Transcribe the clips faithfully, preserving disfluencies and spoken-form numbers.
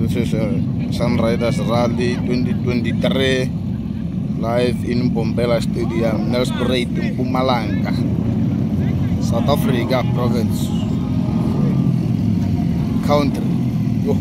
This is a Sunriders Rally twenty twenty-three live in Mbombela Stadium, Nelspruit, Mpumalanga, South Africa province, country. Yo.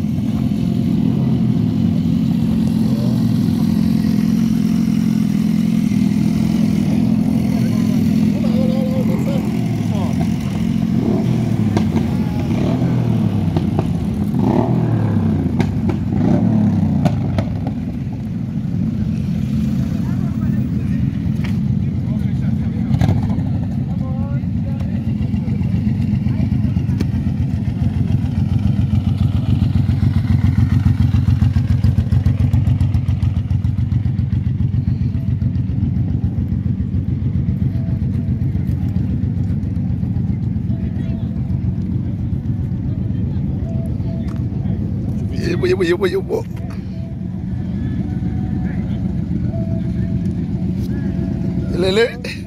Yubo, yubo, yubo, yubo. Lele.